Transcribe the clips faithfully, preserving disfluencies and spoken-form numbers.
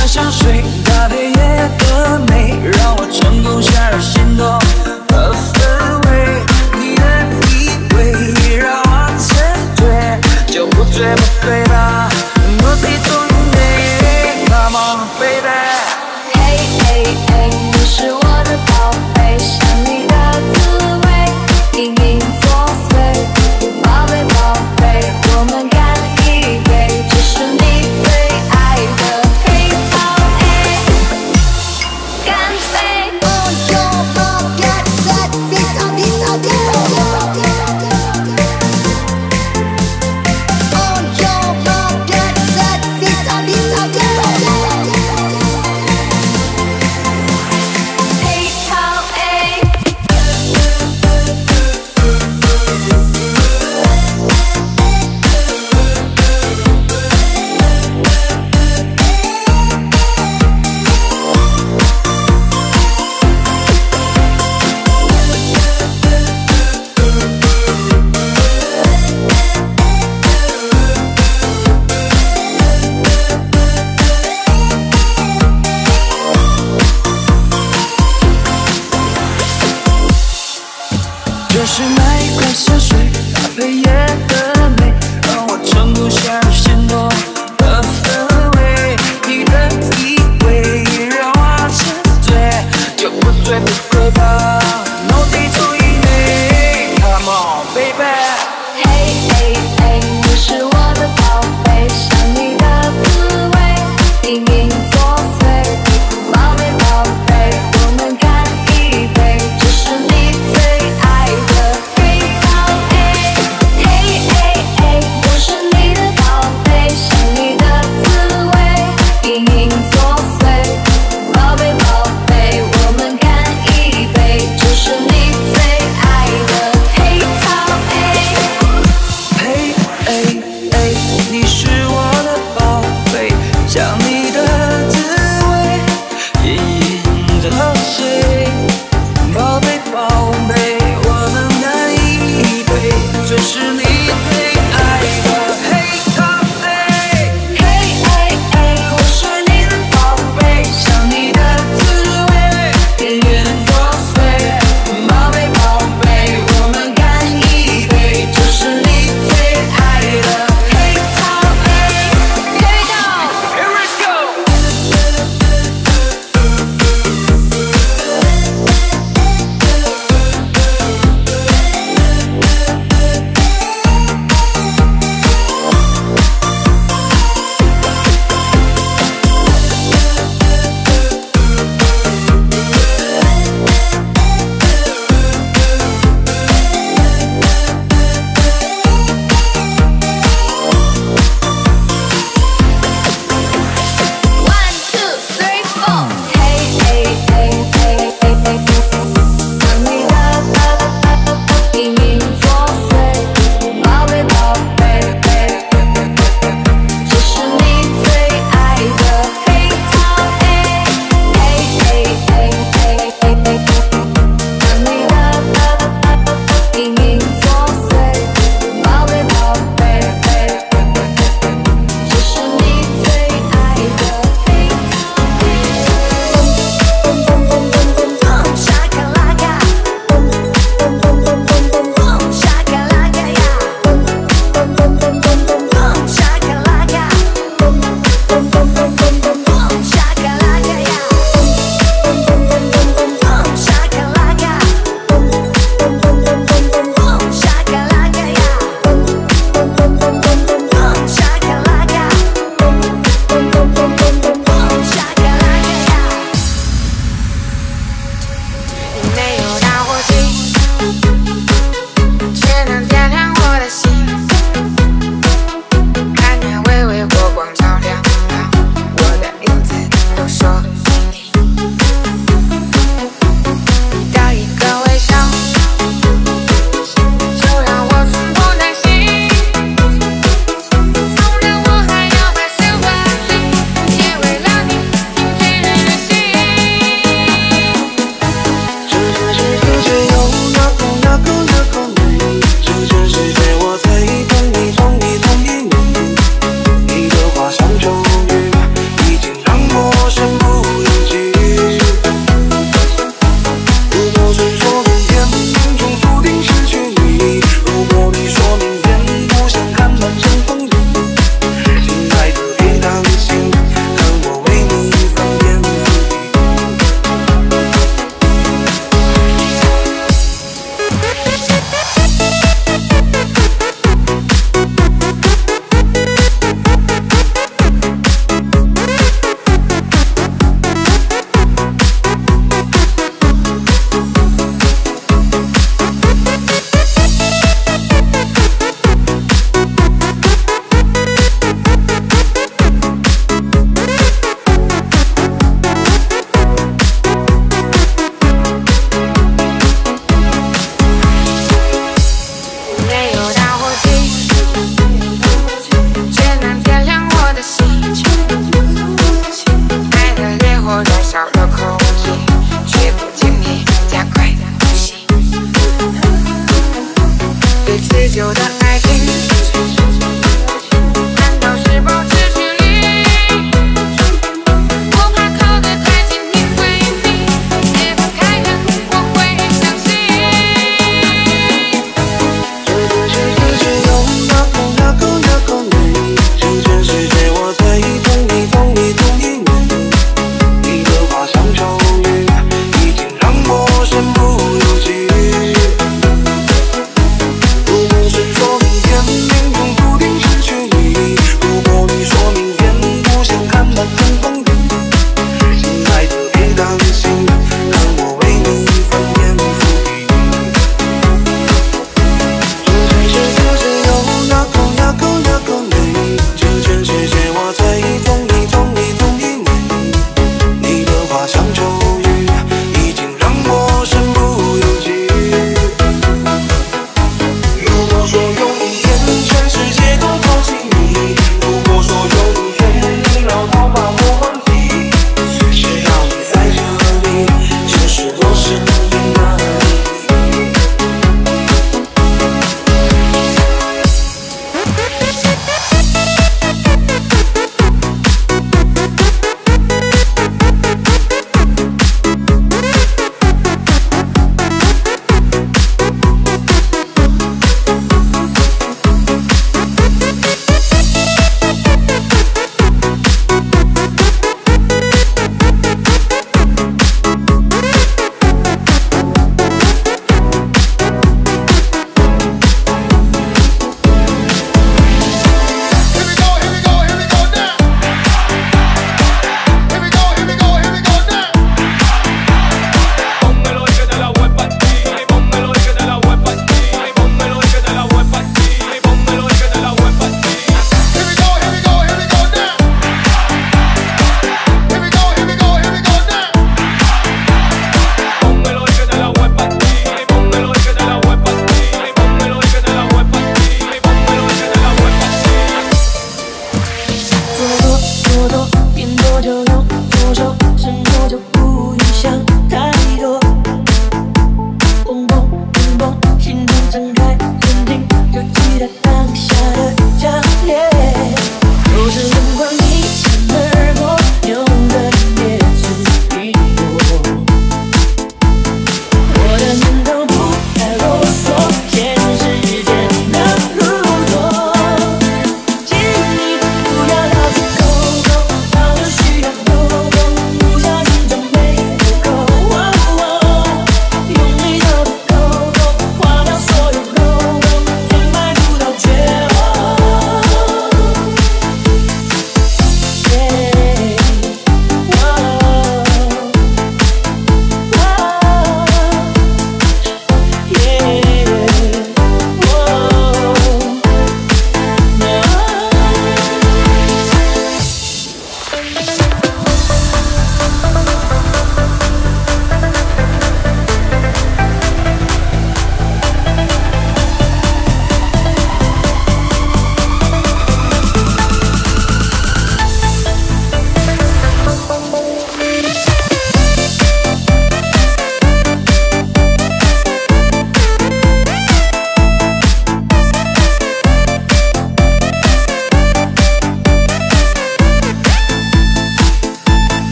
的香水，搭配夜的美，让我成功陷入心动的氛围。你的依偎让我沉醉，就不醉不归吧，我陪同你 ，Come on baby。Hey hey hey， 你是我的宝贝，想你的滋味，隐隐作祟，宝贝宝贝，我们干一杯，这是你最爱的黑桃 A， 干杯 On your mark, get set, this on this on this. On your mark,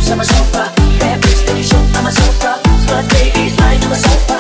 on my sofa. Bad bitch, take a shit on my sofa. Slut baby, lying on my sofa.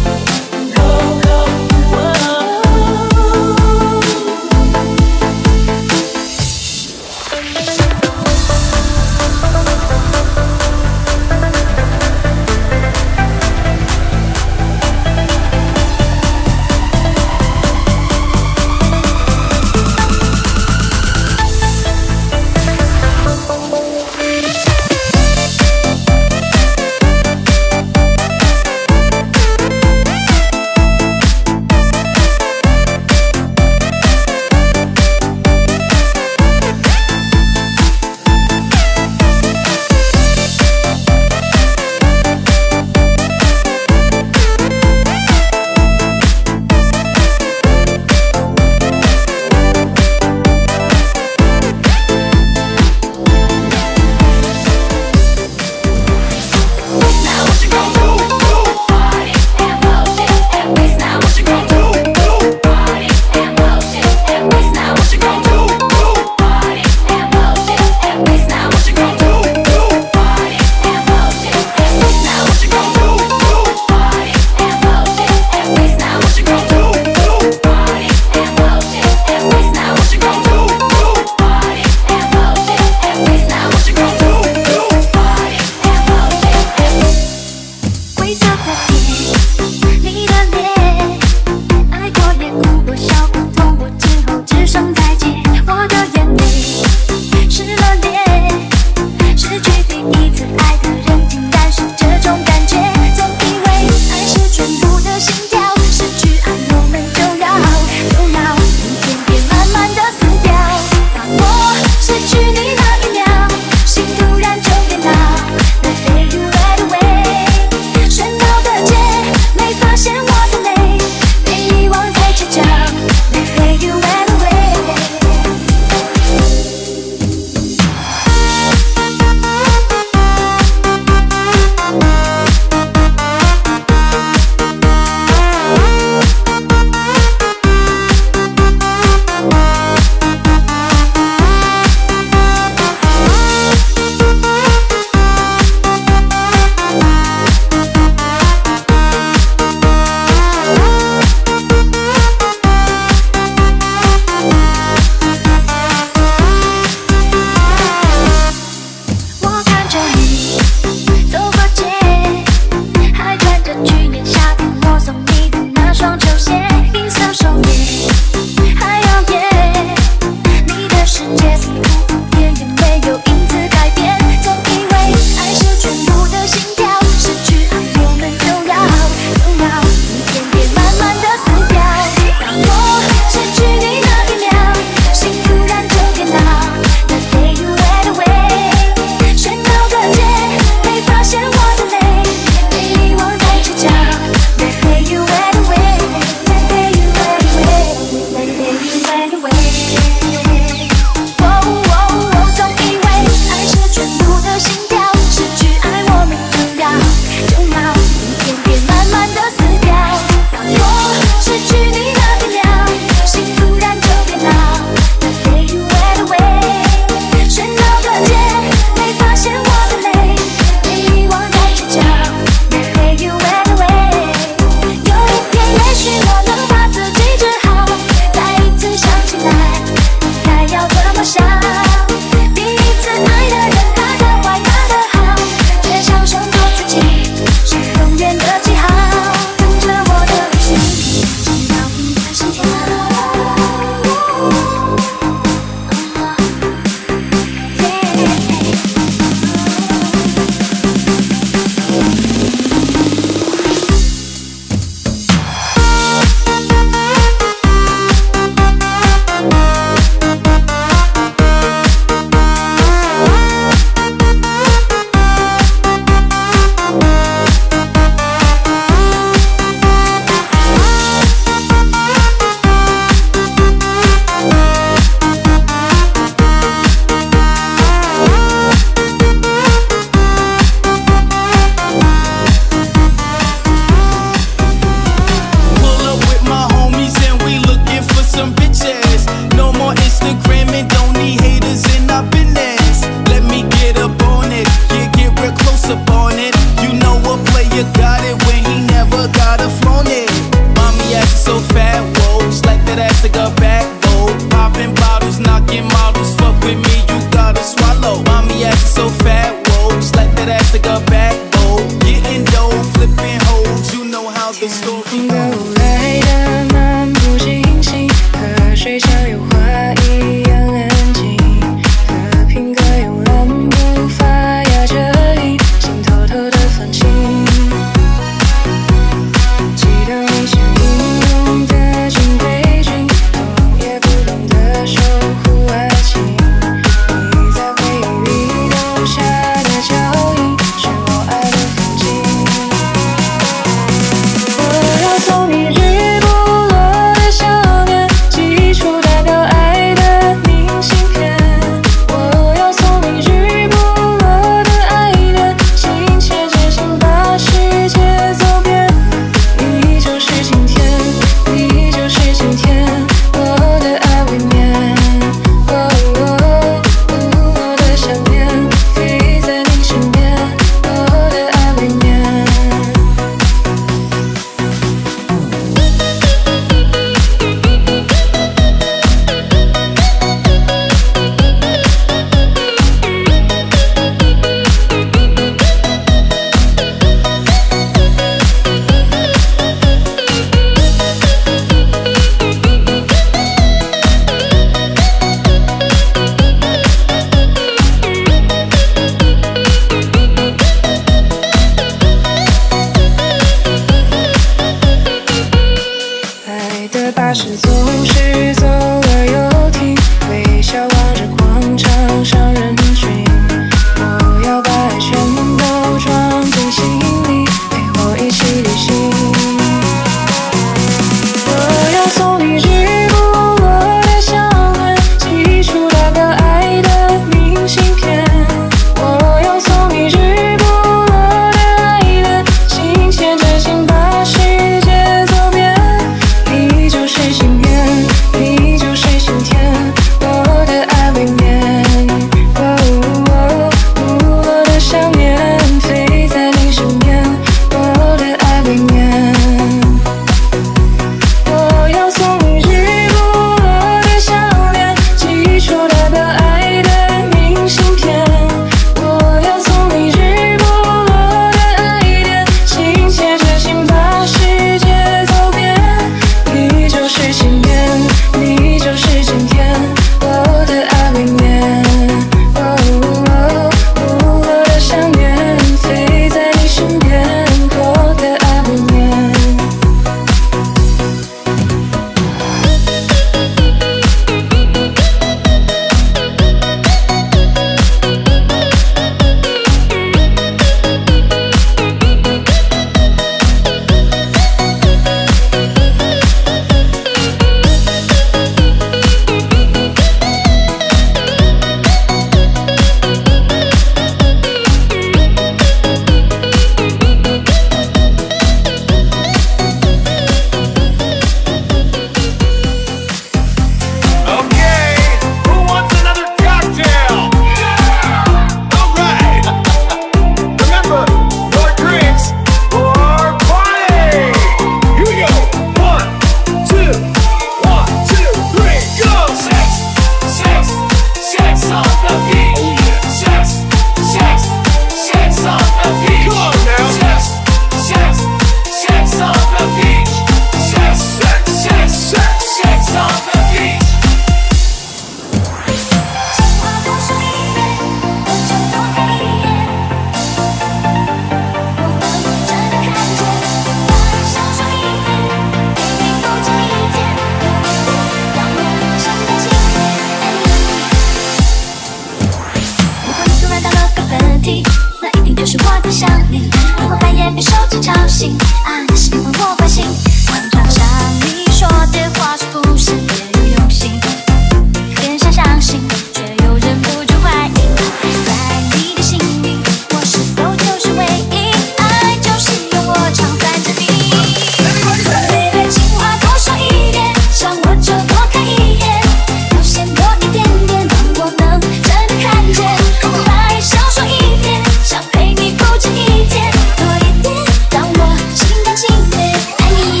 会想你，如果半夜被手机吵醒，啊，那是因为我关心。常常想你说的话是不是别有用心，很想相信，却又忍不住怀疑，在你的心里，我是否就是唯一？爱就是由我常伴着你。Baby， 情话多说一点，想我就多看一眼，表现多一点点，让我能真的看见。爱少说一点，想陪你不止一天，多一点，让我心甘情愿爱你。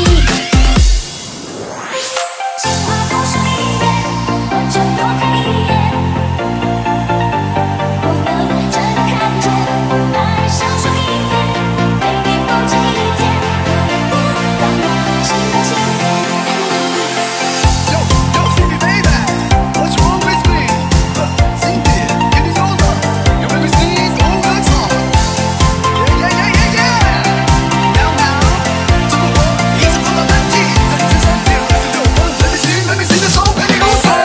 情话多说一点，我就多看一眼，我能真的看见。爱少说一点，陪你不止一天，多一点，让我心甘情愿爱你。 Yo, yo, see me, baby. What's wrong with me? Cindy, give me your love. You make me sneeze all the time. Yeah, yeah, yeah, yeah, yeah. Now, now, 这个我一直做到淡季，在你身上点了十六分。Let me see, let me see the show, baby, go say.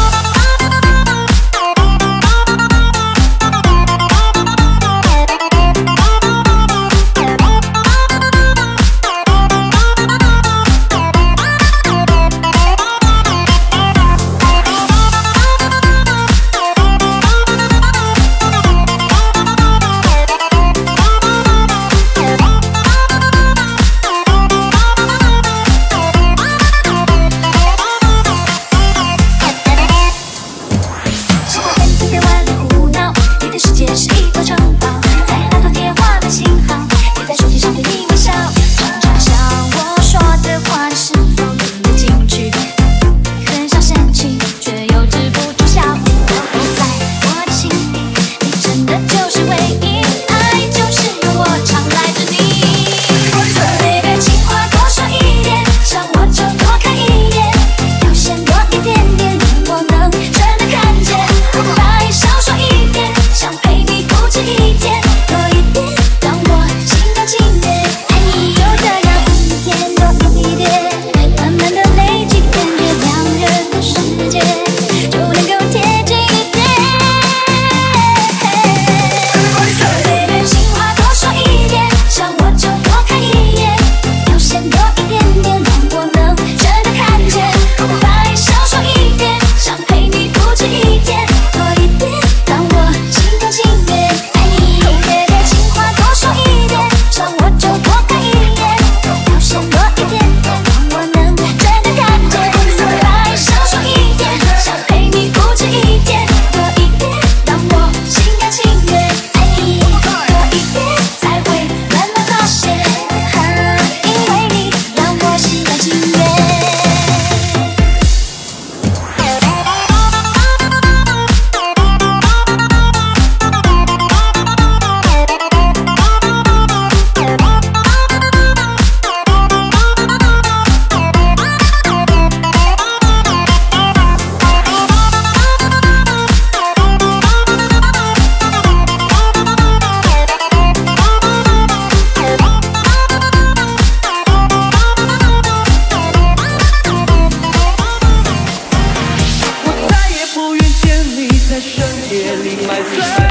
现在别玩胡闹，你的世界是一座城堡，在那头贴画的信号，贴在手机上对你微笑。常常想我说的话，你是否听得进去？很想嫌弃，却又止不住笑。在我的心里，你真的就是唯一，爱就是由我常赖着你。Baby， 情话多说一点，想我就多看一眼，表现多一点点，让我能真的看见。爱少说一点，想陪你不止一天，多一点，让我心甘情愿爱你。就这样一天多一点，慢慢的累积，感觉两人的世界就能够贴近一点。Baby， 情话多说一点，想我就多看一眼，表现多一点点，让我能真的看见。爱少说一点，想陪你不止一天，多一点，让我心甘情愿爱你。Baby， 情话多说一点，想我就多看一眼，表现多一点点，让我能真的看见。爱少说一点，想陪你不止一天，多一点，让我心甘情愿爱你。多一点，才会慢慢发现，因为你让我心甘情愿。 我再也不愿见你在深夜里买醉。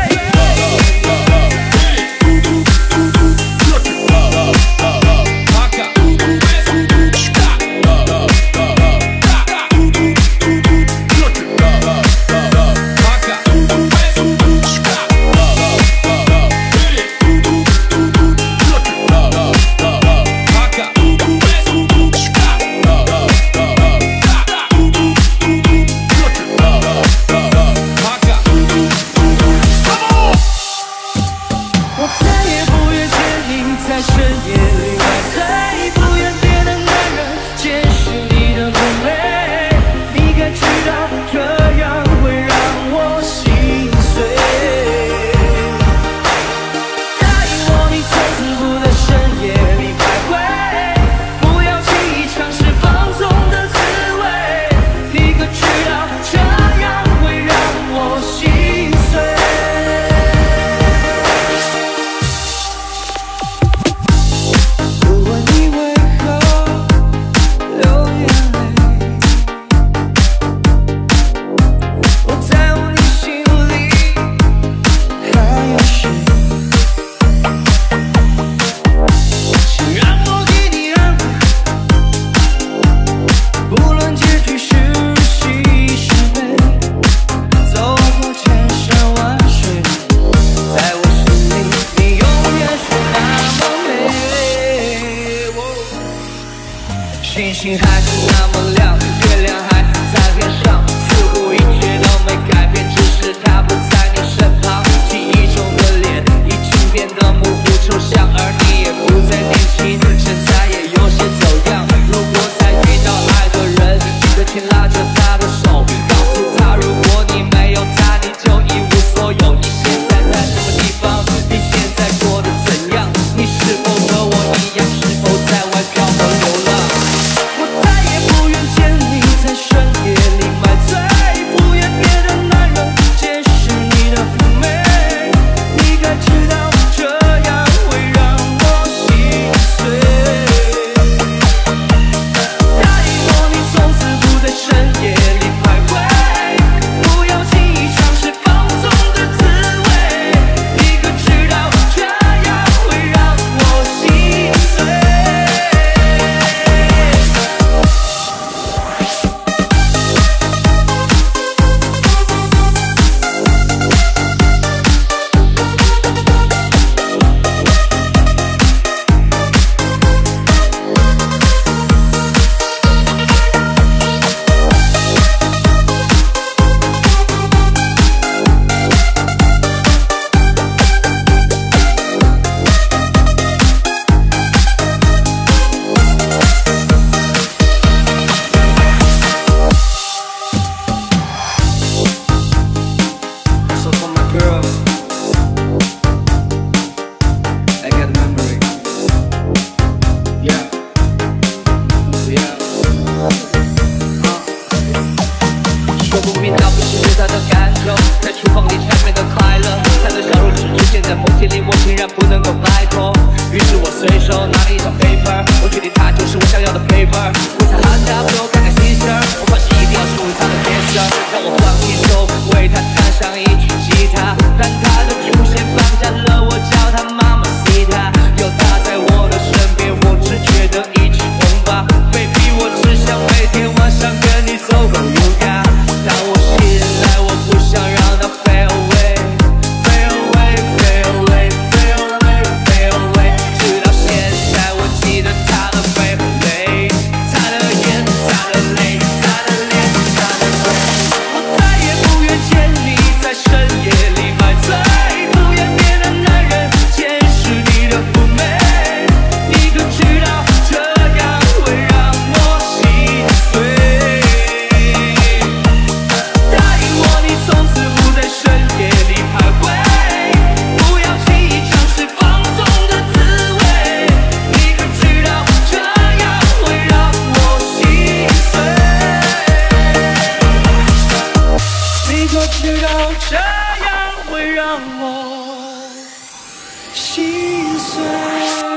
星还是那么亮，月亮还是在天上，似乎一切都没改变，只是它不在你身旁。记忆中的脸已经变得模糊抽象，而你也不再年轻，现在也有些走样。如果再遇到爱的人，记得牵拉着他的手，告诉他如果你没有他，你就一无所有。你现在在什么地方？你现在过得怎样？你是否和我一样，是否在外漂泊流浪？我再也不愿见你在深夜里买醉，不愿别的男人见识你的妩媚。你该知道这样会让我心碎。答应我你从此不在深夜里徘徊，不要轻易尝试放纵的滋味。你可知道这样会让我心碎。So for my girl, I got a memory. Yeah, yeah. 说不明道不清对他的感受，在厨房里缠绵的快乐，他的笑容只出现在某天里，我竟然不能够摆脱。于是我随手拿了一张 paper， 我确定他就是我想要的 paper。我想喊他陪我看看星星，我发誓一定要成为他的天使，让我放轻松，为他弹上一曲吉他。但他的出现绑架了我，叫他妈妈 see 他，有他在我的身边，我只觉得一起疯吧。Baby， 我只想每天晚上跟你走go yoga。当我醒来，我不想让他 fade away。Fade away, fade away, fade away, fade away。直到现在，我记得他的背和泪，他的眼，他的泪，他的脸，他的嘴。我再也不愿见你在深夜里买醉，不愿别的男人见识你的妩媚。你可知道这样会让我心碎？答应我你从此不在深夜里徘徊，不要轻易尝试放纵的滋味。你可知道这样会让我心碎？你可知道这样会让我心碎？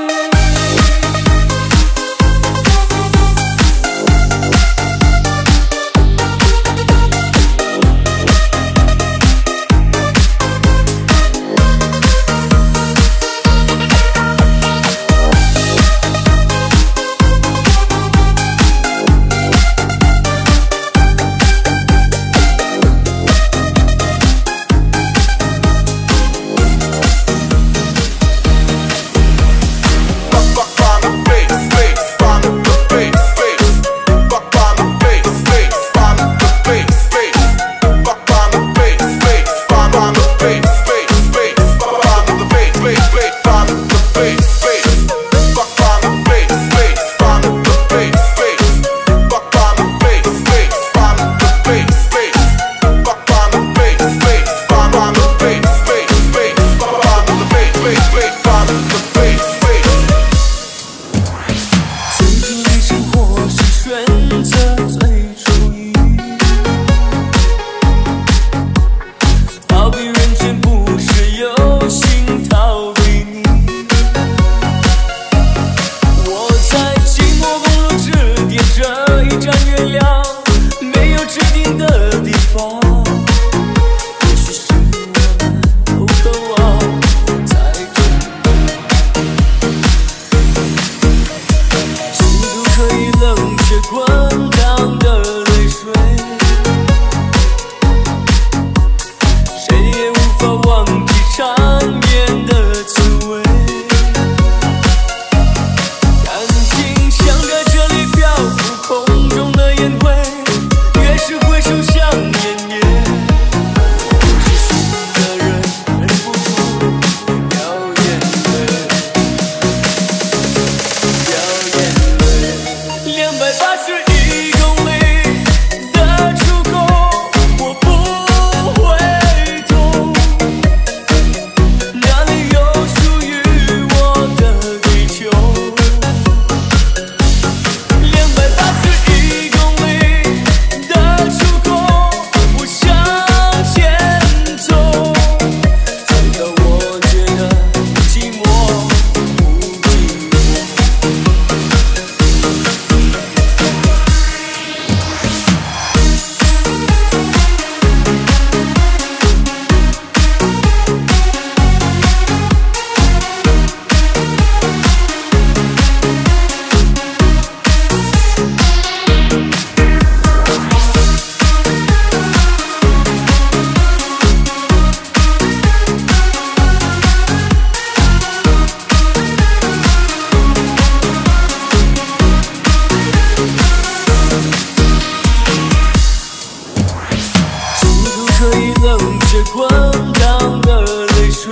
着滚烫的泪水，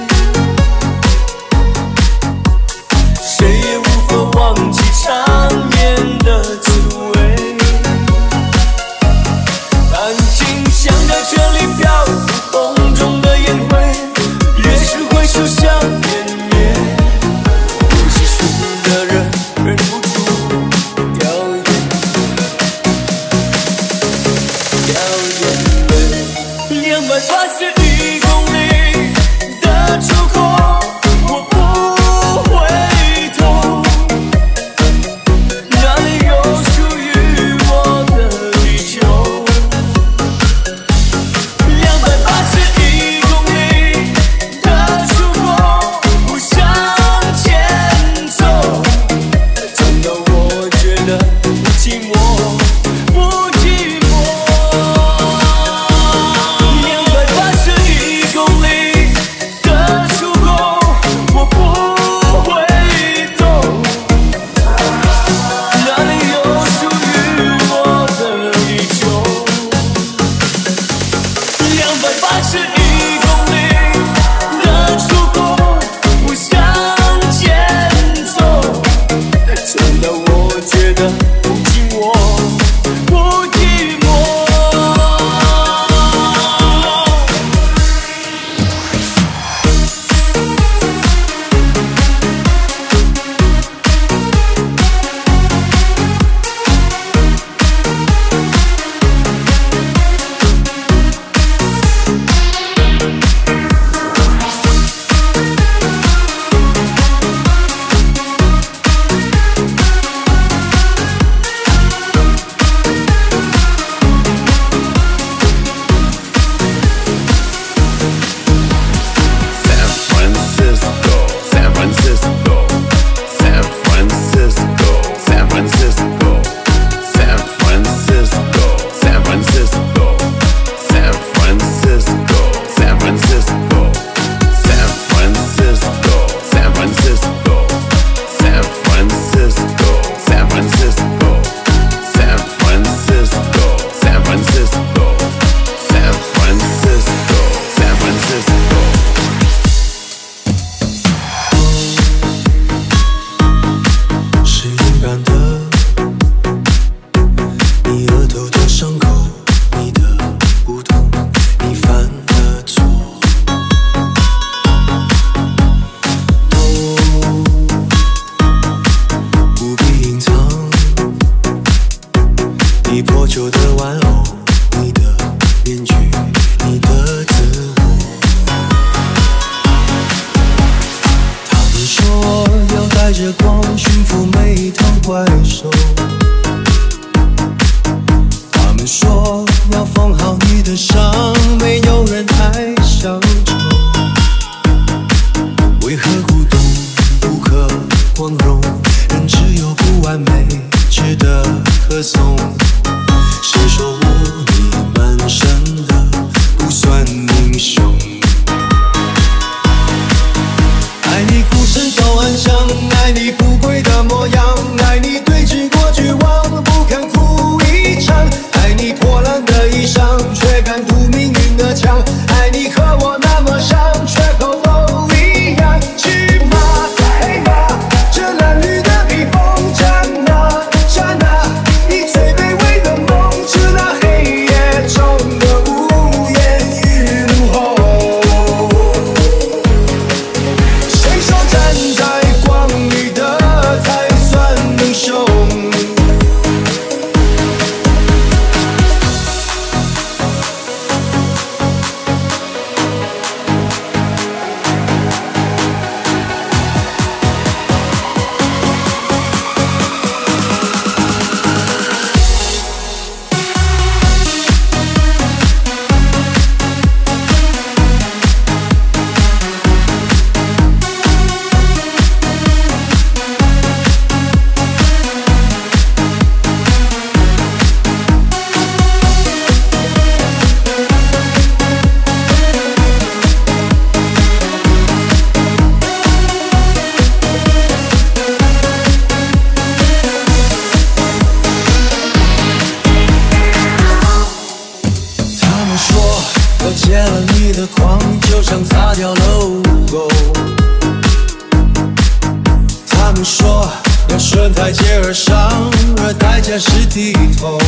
谁也无法忘记缠绵的滋味。安静像在这里漂浮空中的烟灰，越是回首想湮灭，不细数的人忍不住掉眼掉眼泪。两百八十一公里的出口，我不回头，哪里有属于我的地球？两百八十一公里的出口，不向前走，真的我觉得不寂寞，不寂寞。两百八十一公里的出口，我不会动，哪里有属于我的地球？两百八十一公里的出口，不向前走，真的我觉得不寂寞，不寂寞。 了你的狂，就像擦掉漏沟。他们说要顺台阶而上，而代价是低头。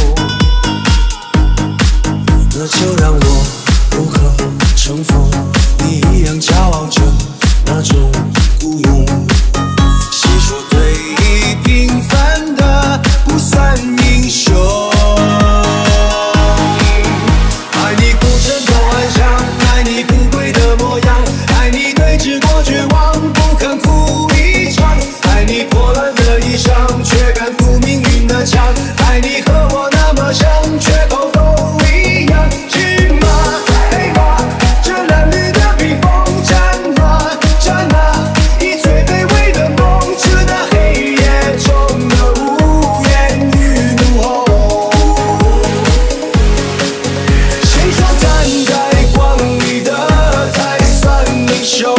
那就让我不可乘风，你一样骄傲着那种孤勇。细说最平凡的不算英雄。爱你孤身走暗巷，爱你不跪的模样，爱你对峙过绝望，不肯哭一场，爱你破烂的衣裳，却敢赴命运的枪，爱你和我那么像，却头都一样。骏马黑马，这褴褛的披风，战马战马，以最卑微的梦，直到黑夜中的无言与怒吼。谁说站在光里的才算英雄？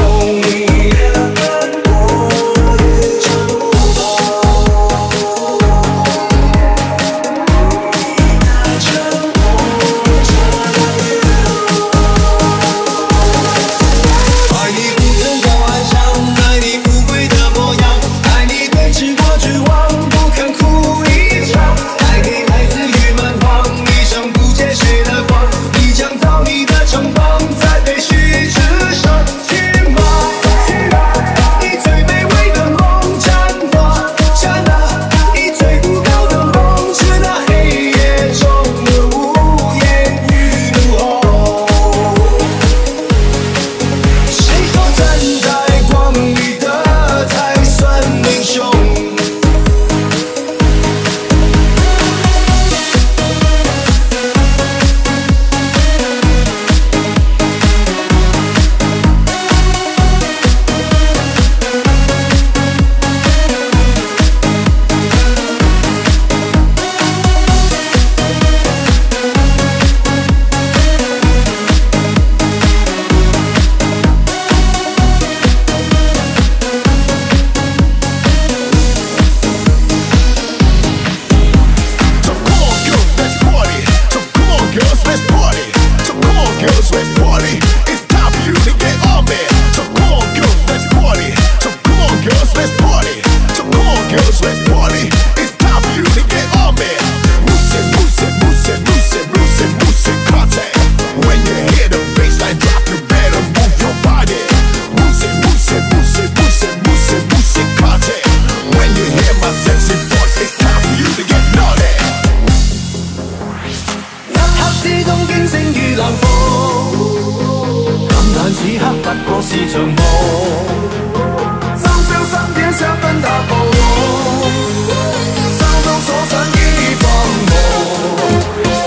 爱你孤身走暗巷，爱你不跪的模样，爱你对峙过绝望，不肯哭一场，爱你来自于蛮荒，一生不见谁的光，你将造你的城邦，在废墟之上。骏马骏马，以最卑微的梦，战马战马，以最孤高的梦，直到黑夜中的无言与怒吼。谁说站在光里的才算英雄？黑之中驚聲與冷風，感嘆此刻不過是場夢。三宵三點想跟他抱擁，心中所想經已放夢。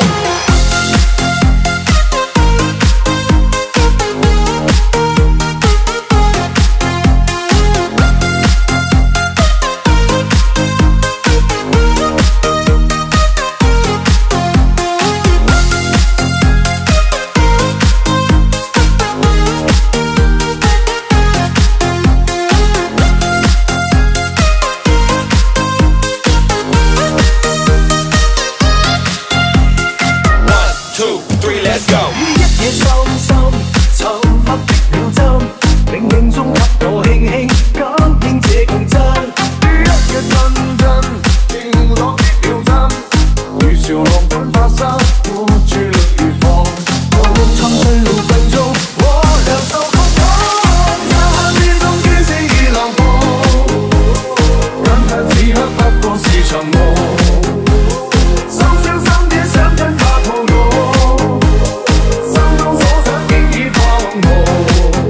一夜深深沉默的秒針，冥冥中給我輕輕感應這共振。一日陣陣停落的秒針，如潮浪般發生，握住力如放。我沉醉路徑中，我倆受風浪。黑之中驚聲與冷風，感嘆此刻不過是場夢。三宵三點想跟他抱擁。心中所想經已放夢。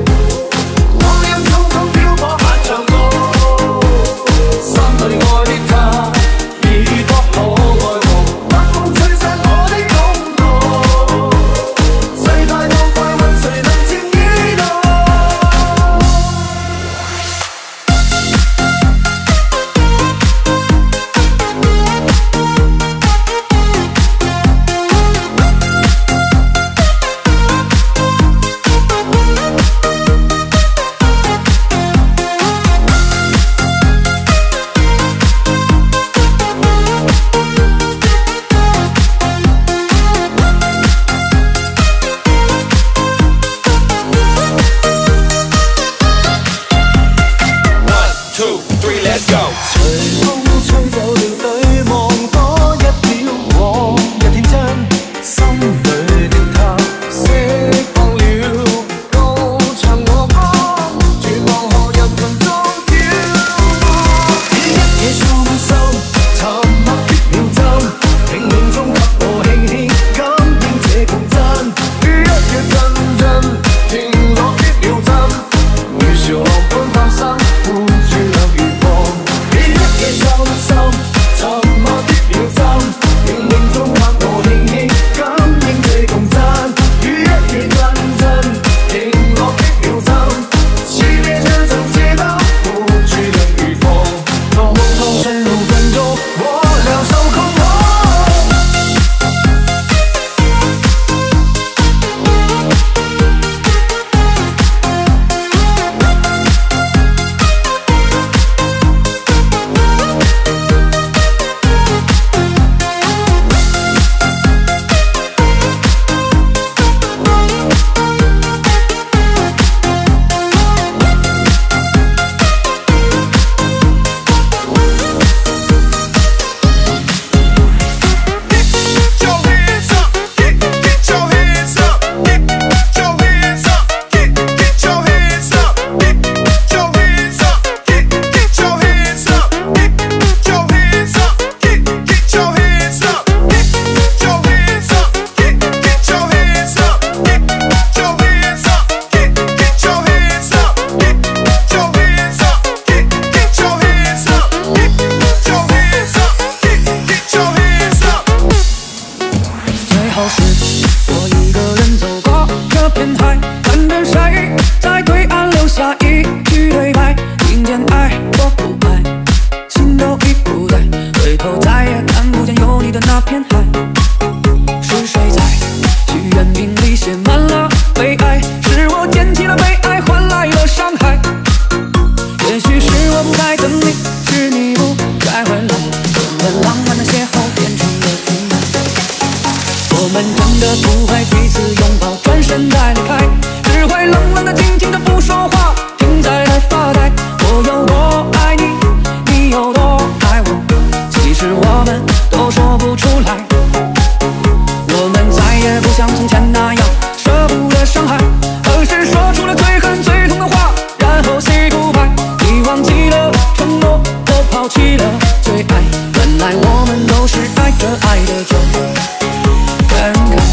着谁在对岸留下一句对白，听见爱或不爱，心都已不在，回头再也看不见有你的那片海。是谁在许愿瓶里写满了悲哀？是我捡起了悲哀，换来了伤害。也许是我不该等你，是你不该回来，原本浪漫的邂逅变成了无奈。我们真的不会彼此拥抱，转身再离开，只会冷冷的、静静的不说话，停在那发呆。我有多爱你，你有多爱我，其实我们都说不出来。我们再也不像从前那样舍不得伤害，而是说出了最恨最痛的话，然后 say goodbye。你忘记了承诺，我抛弃了最爱，原来我们都是爱着爱的就分开。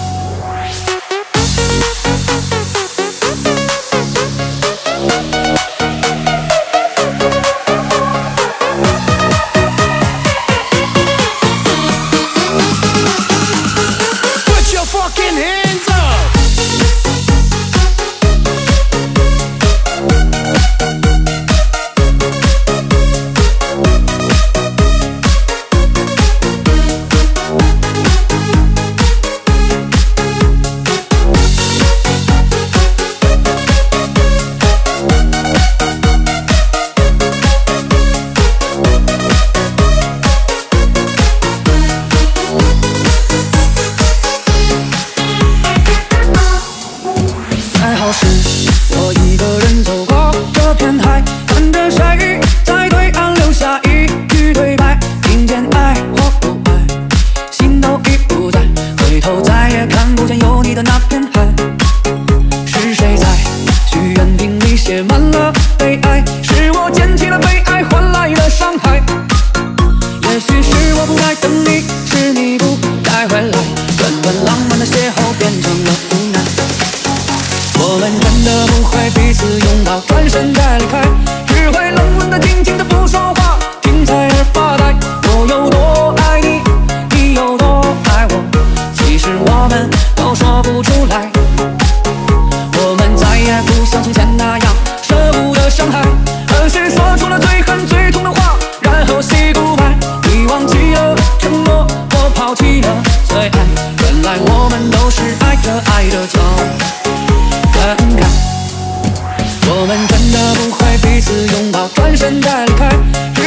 Put your fucking hands up! 还好是我一个人走过这片海，看着谁在对岸留下一句对白，听见爱或不爱，心都已不在，回头再也看不见有你的那片海。是谁在许愿瓶里写满了悲哀？是我捡起了悲哀，换来了伤害。也许是我不该等你，是你不该回来，原本浪漫的邂逅变成了无奈。我们真的不会彼此拥抱，转身再离开，只会冷冷的、静静的不说话，停在那儿发呆。我有多爱你，你有多爱我，其实我们都说不出来。我们再也不像从前那样舍不得伤害，而是说出了最恨最痛的话，然后 say goodbye。你忘记了承诺，我抛弃了最爱，原来我们都是爱着爱着就分开。我们真的不会彼此拥抱，转身再离开。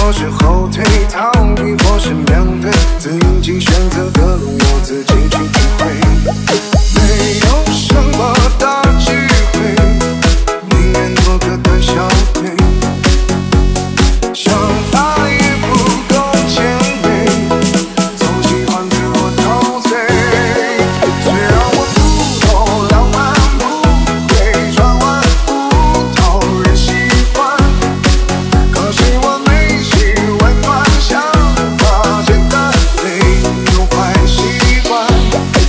或是后退逃避，或是面对，自己选择的路由自己去体会。没有什么大机会，宁愿做个胆小鬼。想法也不够前卫，总喜欢自我陶醉。虽然我不懂浪漫，不会转弯，不讨人喜欢，可是我内心温暖，想法简单，没有坏习惯。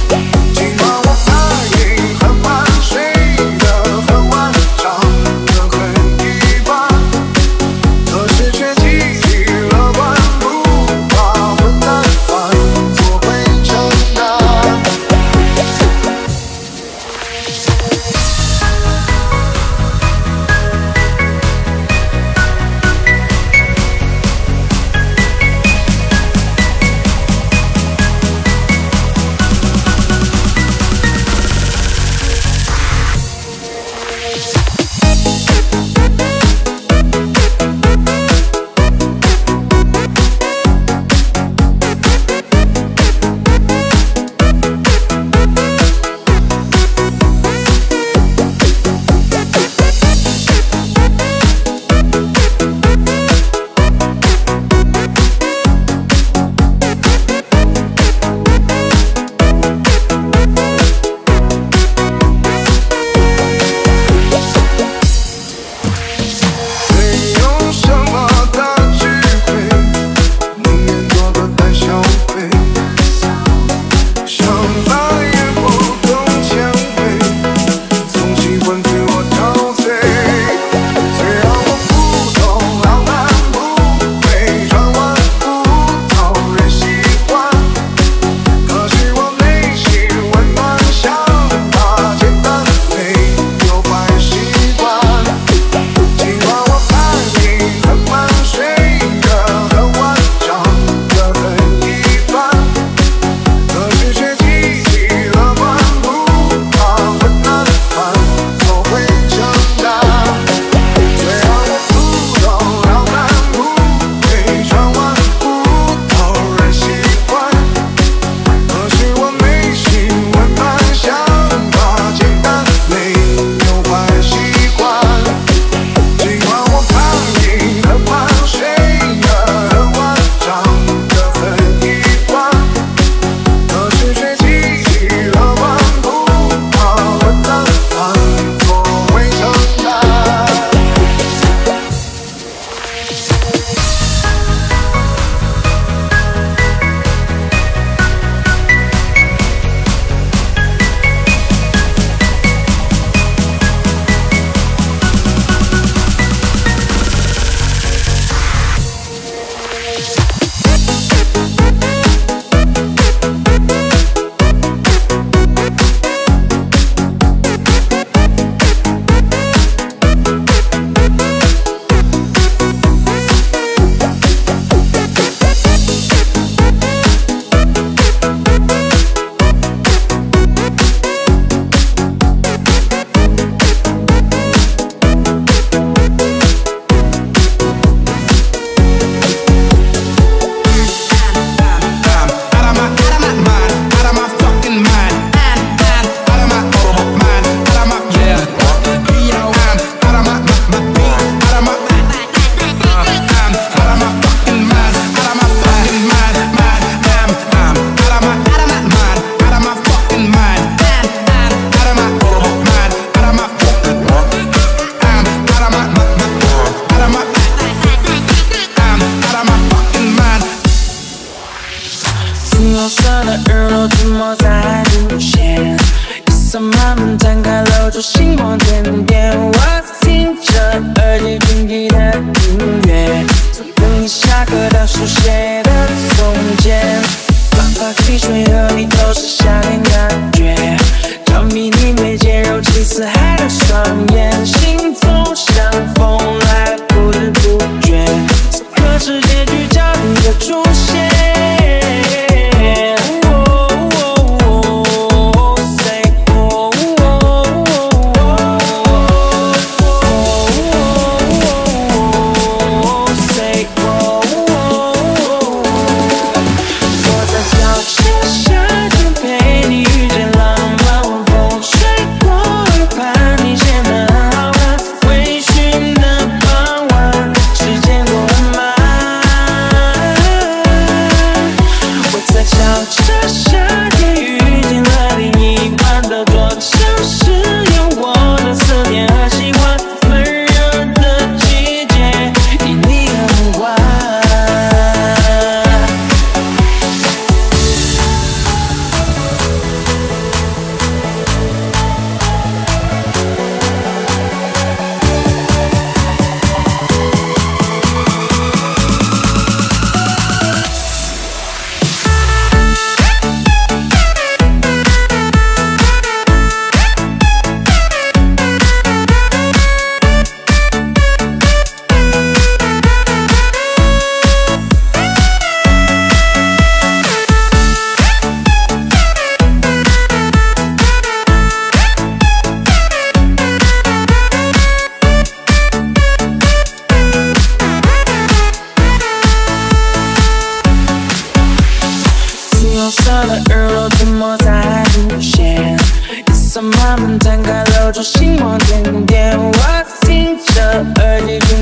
的日落沉没在无限，夜色慢慢摊开，露出星光点点。我听着耳机。